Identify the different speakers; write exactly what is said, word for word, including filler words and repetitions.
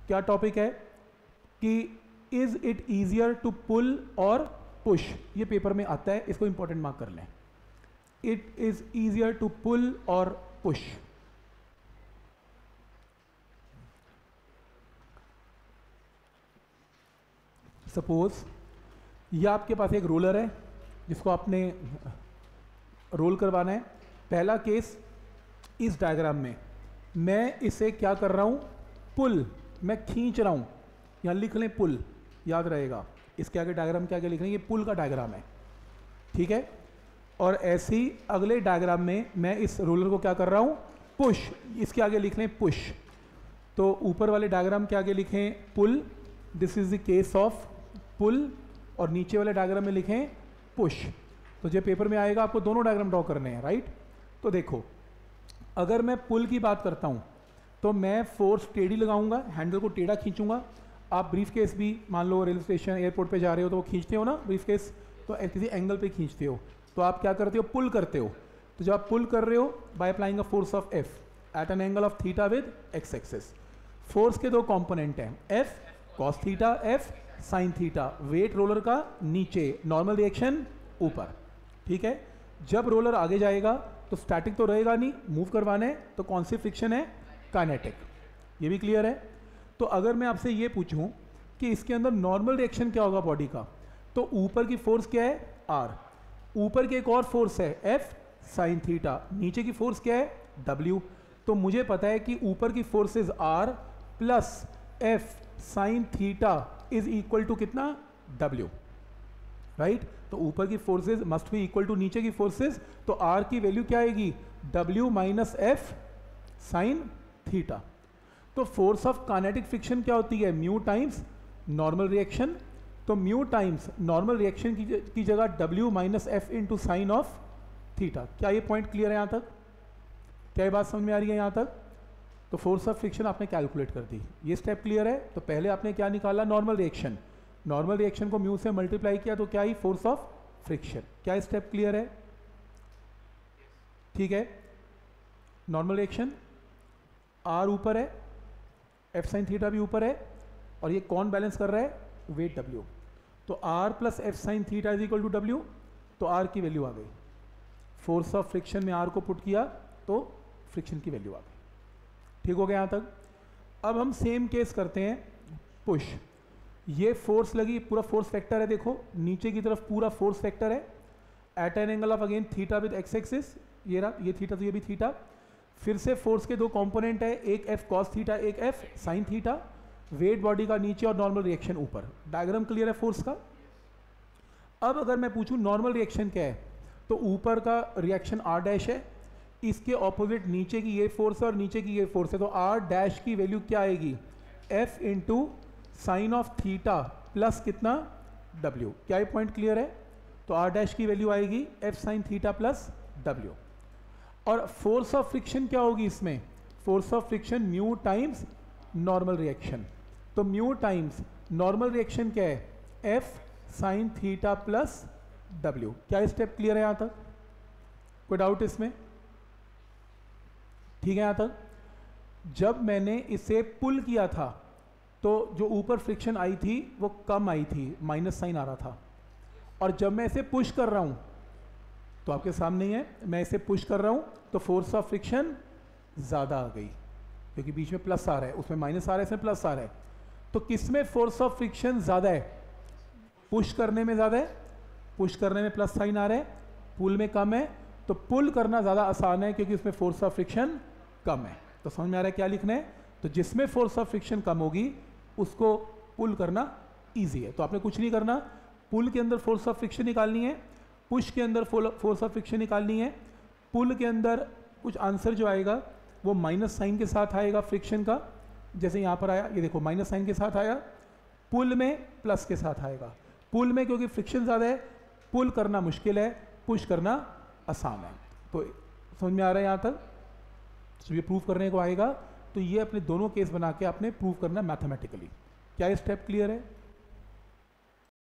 Speaker 1: क्या टॉपिक है कि is it easier to pull और पुश, ये पेपर में आता है, इसको इंपॉर्टेंट मार्क कर लें। It is easier to pull और पुश। सपोज ये आपके पास एक रोलर है जिसको आपने रोल करवाना है। पहला केस, इस डायग्राम में मैं इसे क्या कर रहा हूं, पुल, मैं खींच रहा हूं, यहां लिख लें पुल, याद रहेगा। इसके आगे डायग्राम के आगे लिख लें ये पुल का डायग्राम है, ठीक है। और ऐसे ही अगले डायग्राम में मैं इस रोलर को क्या कर रहा हूं, पुश, इसके आगे लिख लें पुश। तो ऊपर वाले डायग्राम के आगे लिखें pull, this is the case of pull, और नीचे वाले डायग्राम में लिखें पुश। तो जो पेपर में आएगा आपको दोनों डायग्राम ड्रॉ करने हैं, राइट। तो देखो, अगर मैं पुल की बात करता हूं तो मैं फोर्स टेढ़ी लगाऊंगा, हैंडल को टेढ़ा खींचूंगा। आप ब्रीफ केस भी मान लो रेलवे स्टेशन एयरपोर्ट पे जा रहे हो तो वो खींचते हो ना ब्रीफ केस, तो किसी एंगल पे खींचते हो, तो आप क्या करते हो, पुल करते हो। तो जब आप पुल कर रहे हो by applying a force of F at an angle of theta with X axis. Force के दो कंपोनेंट हैं, F cos theta, F sine theta. Weight roller का नीचे, नॉर्मल रिएक्शन ऊपर, ठीक है। जब रोलर आगे जाएगा तो स्टैटिक तो रहेगा नहीं, मूव करवाना है, तो कौन सी फ्रिक्शन है, काइनेटिक। ये भी क्लियर है। तो अगर मैं आपसे ये पूछूं कि इसके अंदर नॉर्मल रिएक्शन क्या होगा बॉडी का, तो ऊपर की फोर्स क्या है, आर, ऊपर की एक और फोर्स है एफ साइन थीटा, नीचे की फोर्स क्या है, डब्ल्यू। तो मुझे पता है कि ऊपर की forces R plus F sine theta is equal to कितना, डब्ल्यू, राइट। तो ऊपर की forces must be equal to नीचे की फोर्सेज, तो आर की वैल्यू क्या आएगी, W minus F sine theta. तो फोर्स ऑफ काइनेटिक फ्रिक्शन क्या होती है, म्यू टाइम्स नॉर्मल रिएक्शन। तो म्यू टाइम्स नॉर्मल रिएक्शन की, की जगह W minus F into sine of theta. क्या ये पॉइंट क्लियर है यहाँ तक, क्या ये बात समझ में आ रही है यहाँ तक। तो फोर्स ऑफ फ्रिक्शन आपने कैलकुलेट कर दी, ये स्टेप क्लियर है। तो पहले आपने क्या निकाला, नॉर्मल रिएक्शन, नॉर्मल रिएक्शन को म्यू से मल्टीप्लाई किया तो क्या ही, फोर्स ऑफ फ्रिक्शन। क्या स्टेप क्लियर है, ठीक है। नॉर्मल रिएक्शन, आर ऊपर है, एफ साइन थीटा भी ऊपर है, और ये कौन बैलेंस कर रहा है, वेट डब्ल्यू। तो R plus F sine theta is equal to W, तो आर की वैल्यू आ गई। फोर्स ऑफ फ्रिक्शन में आर को पुट किया तो फ्रिक्शन की वैल्यू आ गई, ठीक हो गया यहाँ तक। अब हम सेम केस करते हैं पुश। ये फोर्स लगी, पूरा फोर्स फैक्टर है, देखो नीचे की तरफ पूरा फोर्स फैक्टर है at an angle of again theta with X axis, ये रहा, ये थीटा तो ये भी थीटा। फिर से फोर्स के दो कंपोनेंट है, एक एफ कॉस थीटा, एक F sine theta. Weight body का नीचे और नॉर्मल रिएक्शन ऊपर। डायग्राम क्लियर है फोर्स का। अब अगर मैं पूछूं नॉर्मल रिएक्शन क्या है, तो ऊपर का रिएक्शन आर डैश है, इसके ऑपोजिट नीचे की ये फोर्स है और नीचे की ये फोर्स है, तो आर डैश की वैल्यू क्या आएगी, F into sine of theta plus कितना, डब्ल्यू। क्या ये पॉइंट क्लियर है। तो आर डैश की वैल्यू आएगी F sine theta plus W. और फोर्स ऑफ फ्रिक्शन क्या होगी इसमें, force of friction mu times normal reaction. तो म्यू टाइम्स नॉर्मल रिएक्शन क्या है, F sine theta plus W. क्या स्टेप क्लियर है यहाँ तक, कोई डाउट इसमें, ठीक है यहाँ तक। जब मैंने इसे पुल किया था तो जो ऊपर फ्रिक्शन आई थी वो कम आई थी, माइनस साइन आ रहा था। और जब मैं इसे पुश कर रहा हूँ तो आपके सामने ही है, मैं इसे पुश कर रहा हूँ तो फोर्स ऑफ फ्रिक्शन ज़्यादा आ गई, क्योंकि बीच में प्लस आ रहा है, उसमें माइनस आ रहा है, इसमें प्लस आ रहा है। तो किस में फोर्स ऑफ फ्रिक्शन ज़्यादा है, पुश करने में ज़्यादा है, पुश करने में प्लस साइन आ रहा है, पुल में कम है। तो पुल करना ज़्यादा आसान है क्योंकि उसमें फोर्स ऑफ फ्रिक्शन कम है। तो समझ में आ रहा है क्या लिखना है। तो जिसमें फोर्स ऑफ फ्रिक्शन कम होगी उसको पुल करना ईजी है। तो आपने कुछ नहीं करना, पुल के अंदर फोर्स ऑफ फ्रिक्शन निकालनी है, पुश के अंदर फोर्स ऑफ फ्रिक्शन निकालनी है। पुल के अंदर कुछ आंसर जो आएगा वो माइनस साइन के साथ आएगा फ्रिक्शन का, जैसे यहाँ पर आया, ये देखो माइनस साइन के साथ आया। पुल में प्लस के साथ आएगा। पुल में क्योंकि फ्रिक्शन ज़्यादा है, पुल करना मुश्किल है, पुश करना आसान है। तो समझ में आ रहा है यहाँ तक। तो ये प्रूव करने को आएगा तो ये अपने दोनों केस बना के आपने प्रूव करना मैथमेटिकली। क्या ये स्टेप क्लियर है।